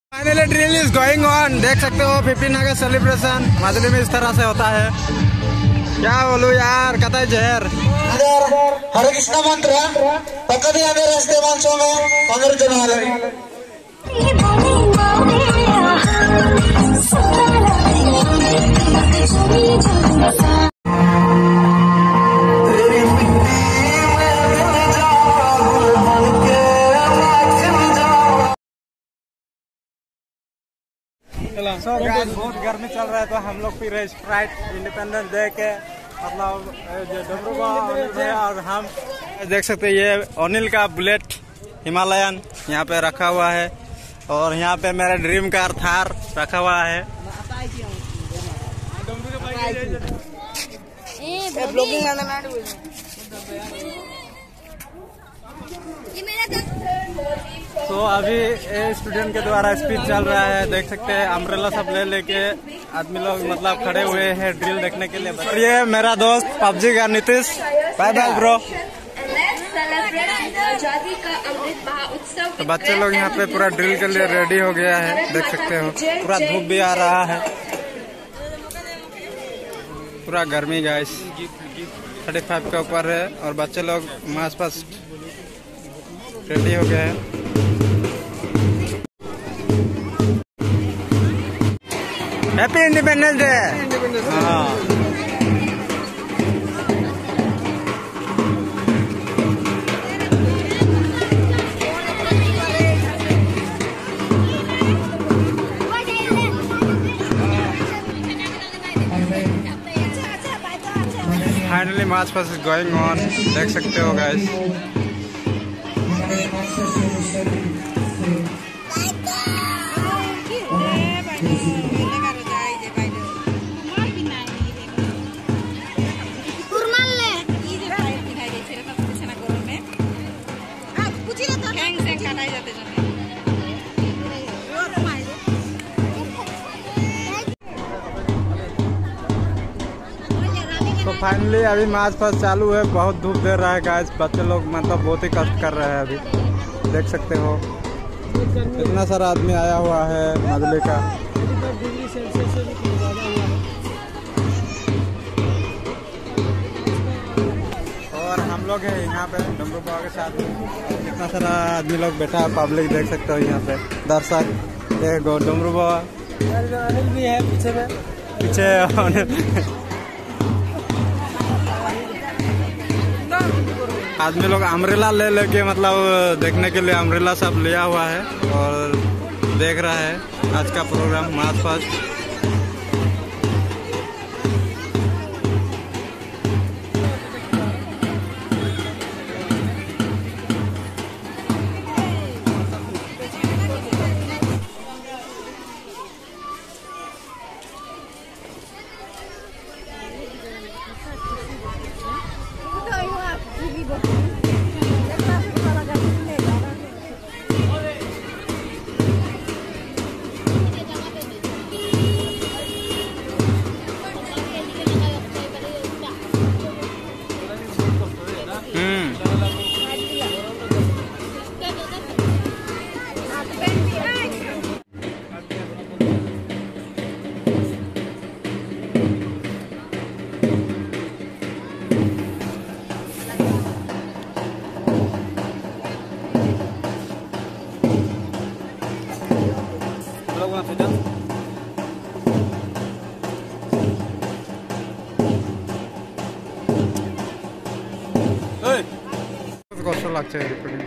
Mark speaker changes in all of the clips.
Speaker 1: Finally drill is going on. देख सकते हो 15 अगस्त सेलिब्रेशन मजली में इस तरह से होता है। क्या बोलूं यार, कतई जहर।
Speaker 2: हरे कृष्ण मंत्र पकड़ी हमें रास्ते मानसों में अमृत जनाले
Speaker 1: बहुत गर्मी चल रहा है तो हम लोग पी रहे स्प्राइट इंडिपेंडेंस डे के मतलब और हम देख सकते हैं ये अनिल का बुलेट हिमालयन यहाँ पे रखा हुआ है और यहाँ पे मेरा ड्रीम कार थार रखा हुआ है। तो अभी स्टूडेंट के द्वारा स्पीच चल रहा है। देख सकते हैं अम्ब्रेला सब ले लेके आदमी लोग मतलब खड़े हुए हैं ड्रिल देखने के लिए। और ये मेरा दोस्त पबजी का नीतीश। Bye bye bro. तो बच्चे लोग यहाँ पे पूरा ड्रिल के लिए रेडी हो गया है। देख सकते हो पूरा धूप भी आ रहा है, पूरा गर्मी गाइस 35 के ऊपर है और बच्चे लोग मार्च पास्ट रेडी हो गए हैं। Happy Independence Day. हाँ finally march past is going on. देख सकते हो गाइस। तो फाइनली अभी मार्च पास्ट चालू है। बहुत धूप दे रहा है गाइस। बच्चे लोग मतलब बहुत ही कष्ट कर रहे हैं अभी। देख सकते हो इतना सारा आदमी आया हुआ है मजले का। और हम लोग हैं यहाँ पे डमरू बाबा के साथ। कितना सारा आदमी लोग बैठा है, पब्लिक देख सकते हो यहाँ पे दर्शक। देखो डमरू बाबा अनिल भी है पीछे में, पीछे आदमी लोग अम्ब्रेला ले लेके मतलब देखने के लिए अम्ब्रेला सब लिया हुआ है और देख रहा है आज का प्रोग्राम मार्च पास्ट। কষ্ট লাগছে recording.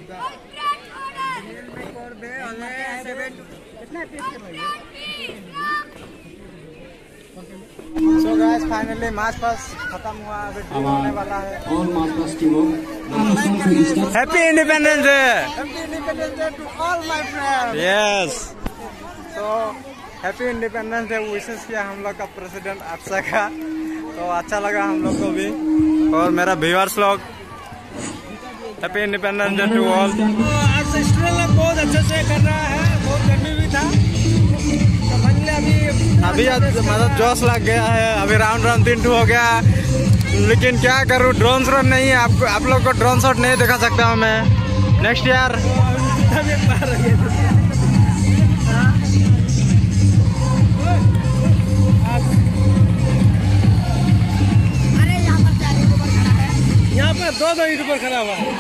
Speaker 1: So guys finally march past खत्म हुआ, अभी ड्रीम होने वाला है।
Speaker 3: और मार्च पास्ट की वो
Speaker 1: happy Independence Day.
Speaker 4: Happy Independence Day to all my friends.
Speaker 1: Yes, तो हैप्पी इंडिपेंडेंस डे विशेष किया हम लोग का प्रेसिडेंट अच्छा का, तो अच्छा लगा हम लोग को भी और मेरा व्यूअर्स लोग। Happy Independence Day to all.
Speaker 4: आज से स्टूडेंट लोग बहुत अच्छे से कर रहा है, बहुत गर्मी भी था तो फाइनली
Speaker 1: अभी मतलब जोश लग गया है। अभी राउंड 3 हो गया, लेकिन क्या करूँ, ड्रोन शॉट नहीं है। आप लोग को ड्रोन शॉट नहीं दिखा सकता हूँ मैं। नेक्स्ट ईयर
Speaker 4: यहाँ पर दो यूट्यूबर खड़ा हुआ है।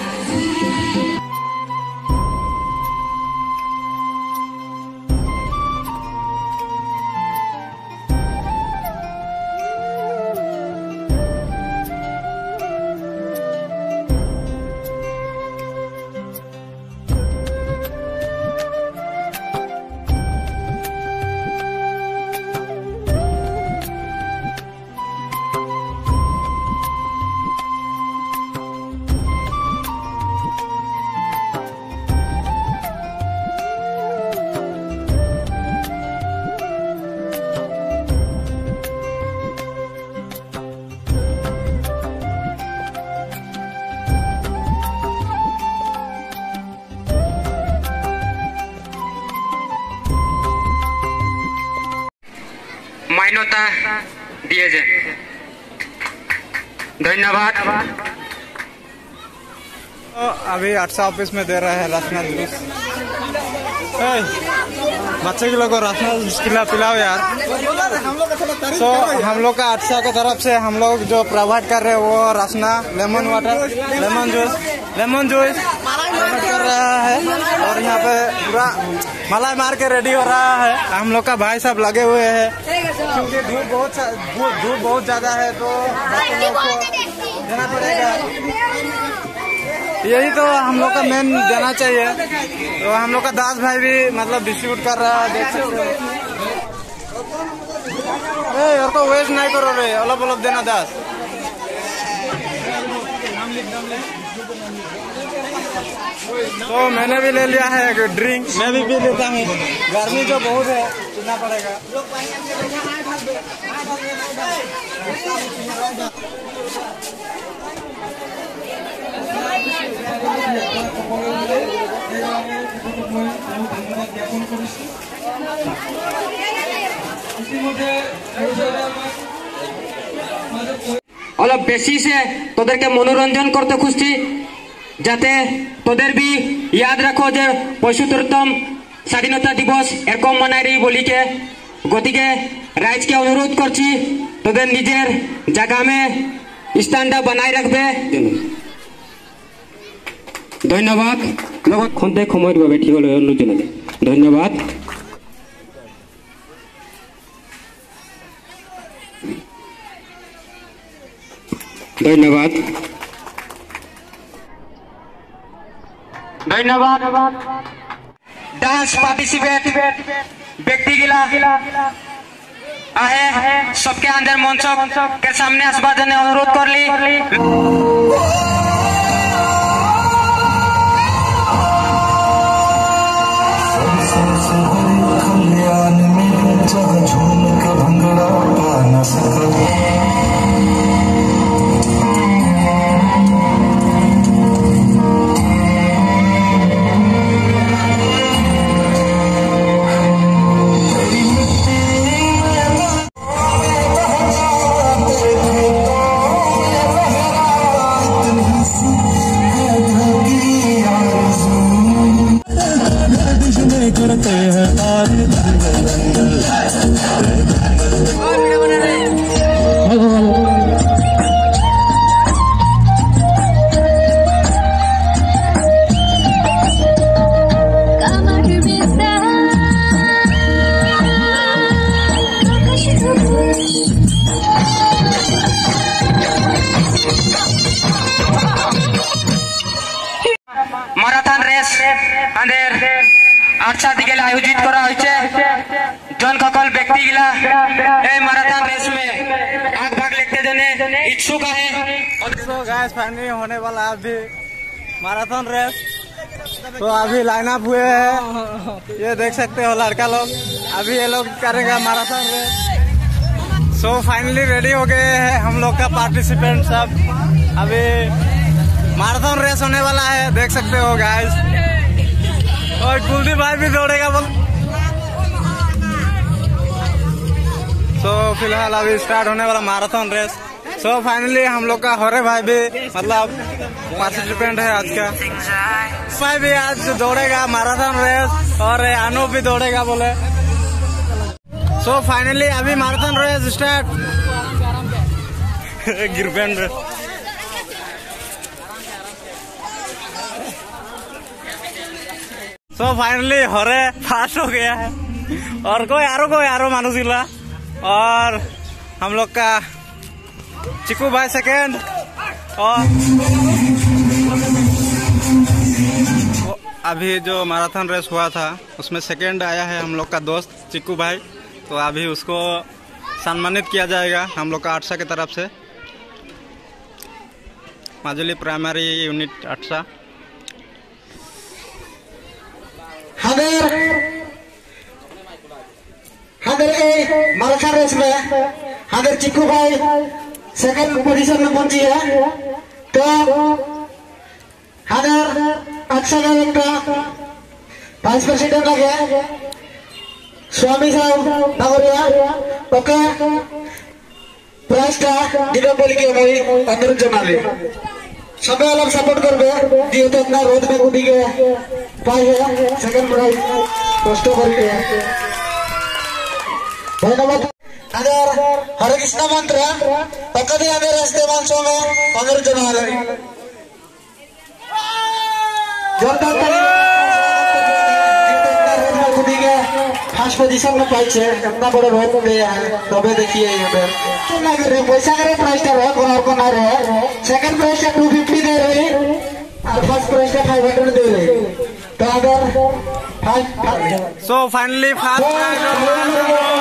Speaker 3: মান্যতা দিয়েছে, ধন্যবাদ।
Speaker 1: तो अभी 800 ऑफिस में दे रहा है राशनल जूस। बच्चे के लोग को राशनल जूस पिलाओ यार। तो हम लोग का 800 की तरफ से हम लोग जो प्रोवाइड कर रहे हैं वो राशना lemon water, lemon juice provide कर रहा है। और यहाँ पे पूरा मलाई मार के रेडी हो रहा है। हम लोग का भाई साहब लगे हुए हैं क्योंकि धूप बहुत ज्यादा है, तो बच्चे लोग को देना पड़ेगा। यही तो हम लोग का मेन देना चाहिए। तो हम लोग का दास भाई भी मतलब डिस्ट्रीब्यूट कर रहा है, देख सकते हो। यार तो वेस्ट नहीं करो रे, अलग देना दास। तो मैंने भी ले लिया है ड्रिंक, मैं भी पी लेता हूँ। गर्मी जो बहुत है, पीना पड़ेगा।
Speaker 3: অলপ বেশি সে তোদেরকে মনোরঞ্জন করতে খুঁজছি, যাতে তোদের বি ইয়াদ রাখো যে 75তম স্বাধীনতা দিবস এরকম মনাই রही বলিকে। গতিকে রাইজকে অনুরোধ করছি তোদের নিজের জায়গা মে স্ট্যান্ডটা বানাই রাখবে। ধন্যবাদ। লগত খন্তে সময় দিব ঠিক হলো অনুজনে ধন্যবাদ। ধন্যবাদ ধন্যবাদ। ডান্স পার্টিসিপেট ব্যক্তি गिला आहे सबके अंदर मंच के सामने आसबा जने अनुरोध करली। রেস আমাদের 8টা দিকে আয়োজিত করা হয়েছে জন সকল ব্যক্তিগুলা এই मैराथन रेस में भाग लेते देने इच्छुक है।
Speaker 1: तो गाइस फाइनली होने वाला अभी मैराथन रेस। तो अभी लाइन अप हुए हैं, ये देख सकते हो लड़का लोग, अभी ये लोग करेगा marathon race. So finally ready हो गए हैं हम लोग का पार्टिसिपेंट सब। अभी मैराथन रेस होने वाला है, देख सकते हो गाइस। और कुलदीप भाई भी दौड़ेगा बोल। सो फिलहाल अभी स्टार्ट होने वाला मैराथन रेस। सो फाइनली हम लोग का हरे भाई भी मतलब पार्टिसिपेंट है आज का। भाई भी आज दौड़ेगा मैराथन रेस और अनूप भी दौड़ेगा बोले। सो फाइनली अभी marathon race start. Girpendra so finally हरे फास्ट हो गया है और कोई आरो मानुस गिला और हम लोग का चिकू भाई सेकेंड और अभी जो मैराथन रेस हुआ था उसमें सेकेंड आया है हम लोग का दोस्त चिकू भाई। तो अभी उसको सम्मानित किया जाएगा हम लोग का आटसा की तरफ से, माजुली प्राइमरी यूनिट आटसा।
Speaker 2: मैराथन रेस में हमारे चिकू भाई सेकंड पोजीशन में पहुंची है। तो हमारे अच्छा वाइस प्रेसिडेंट लगे स्वामी साहब नगरिया ओके प्राइस दिवे बोली के मैं अनुरोध जनाले सबे अलग सपोर्ट करबे जेहेतु अपना रोड में कूदी के पाई है सेकंड प्राइज कष्ट करके धन्यवाद। अगर हरे कृष्ण मंत्र पकड़ी हमें रास्ते मानसों में अनुरोध जनाले जोरदार फर्स्ट पोजीशन में पाई है इतना बड़ा रोड में गया है। तबे देखिए यहाँ पे पैसा करे प्राइस का रहे को ना रहे। सेकंड प्राइस का 250 दे रहे और फर्स्ट प्राइस का 500 दे रहे। तो अगर
Speaker 1: सो फाइनली फर्स्ट